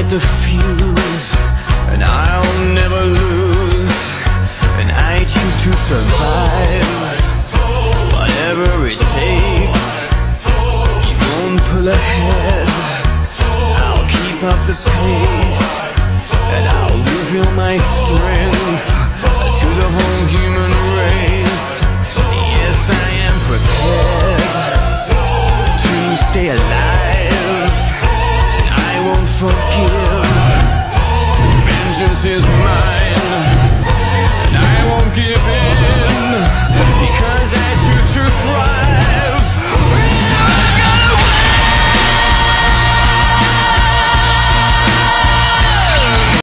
the fuse, and I'll never lose, and I choose to survive, whatever it takes. You won't pull ahead, I'll keep up the pace, and I'll reveal my strength to the whole human race. Yes, I am prepared to stay alive, and I won't forgive. Vengeance is